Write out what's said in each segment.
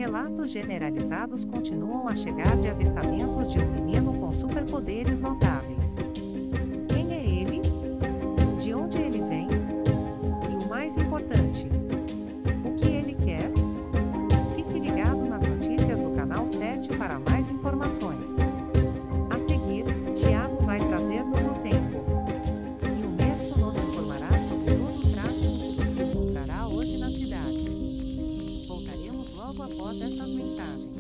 Relatos generalizados continuam a chegar de avistamentos de um menino com superpoderes notáveis. Quem é ele? De onde ele vem? E o mais importante, o que ele quer? Fique ligado nas notícias do canal 7 para mais informações. A seguir, Tiago vai trazer-nos o tempo. E o Merso nos informará sobre todo o tráfego que se encontrará hoje na cidade. Voltaremos logo após essas mensagens.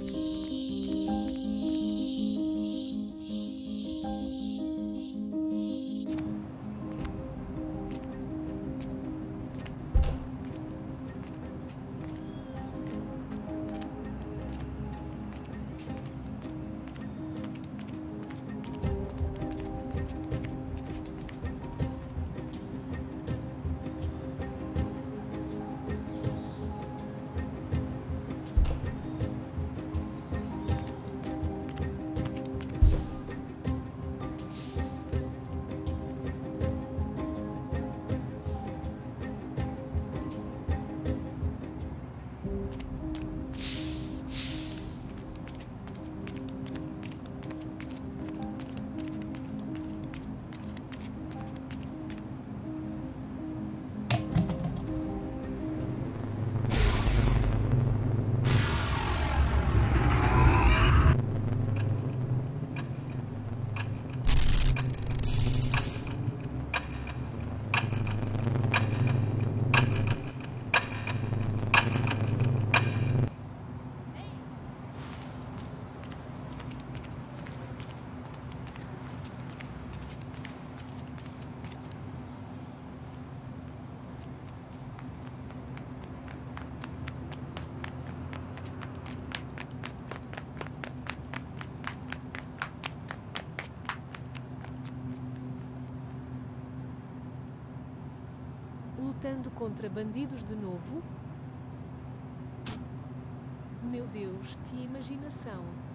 Lutando contra bandidos de novo? Meu Deus, que imaginação!